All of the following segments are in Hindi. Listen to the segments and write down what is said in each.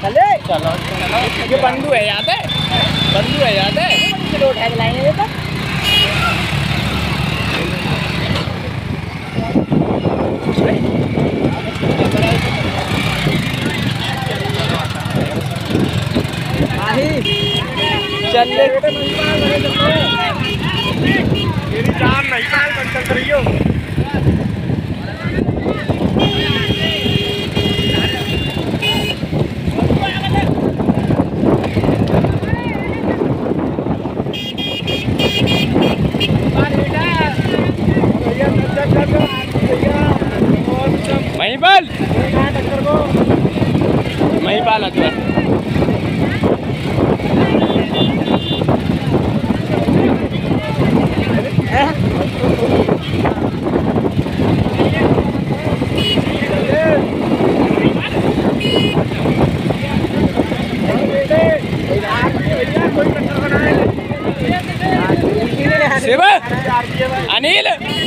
चले चलो चलो, ये बंधु है याद है, बंधु है याद है, किलो उठा के लाएंगे ये तक। चल मेरी जान नहीं चल रही हो। महिपाल महिपाल अकबर शिव अनिल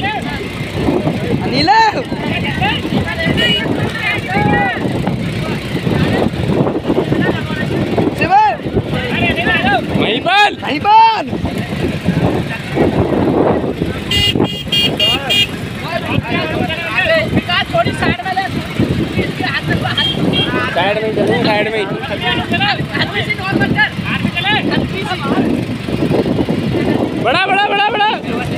अनिल महिपाल महिपाल साइड में चलो, साइड में बड़ा बड़ा बड़ा बड़ा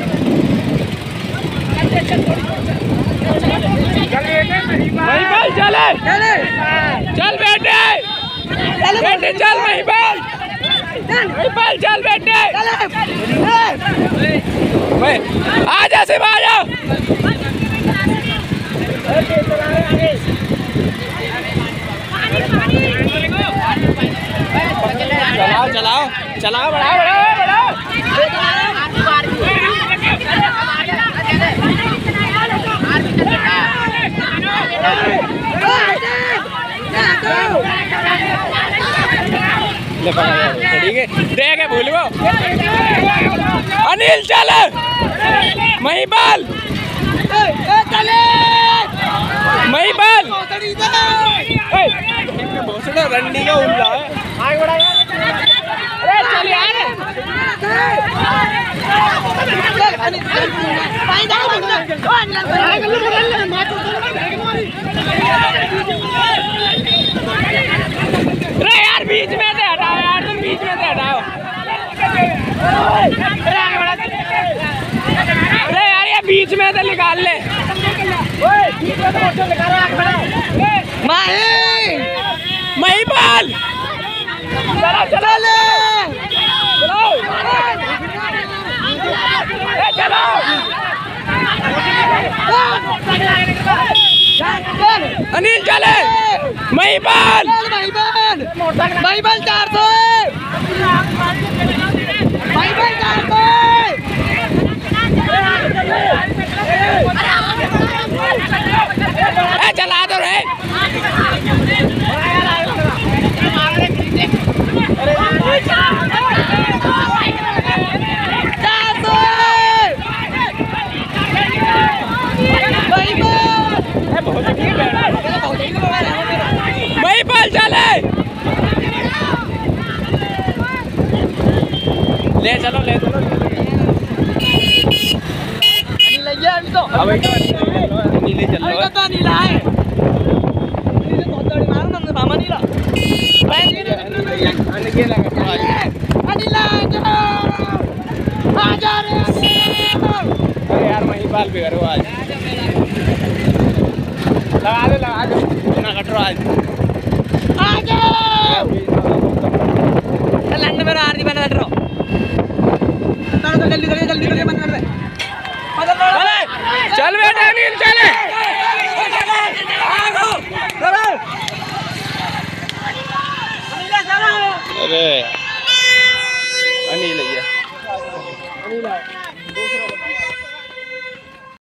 महिपाल चले चल बेटे, बेटे चल महिपाल, महिपाल चल बेटे, आजा शिव आजा। चलाओ चलाओ चलाओ, बड़ा बड़ा बड़ा ठीक है, देख है भूल गो। अनिल चल, महिपाल महिपाल रंडी का उल्ला है। अरे चल यार, अरे यार बीच में से हटाओ यार, तुम बीच में से हटाओ। अरे यार ये बीच में से निकाल ले। महिपाल चलो चलो चलो अनिल चले, महिपाल महिपाल 400 महिपाल 400 चला दो रे। महिपाल चले, ले चलो ले चलो। अभी तो नीले चल लो, तो नीला है, बहुत बड़ी मारो ना मामा नीला। अरे यार महिपाल भी करो आज, लगा दो ना कटरो आज लंड में आरती बना कटरो जल्दी जल्दी जल्दी जल्दी बंद कर दे। चल बेटा अनिल चले, अरे अनिल भैया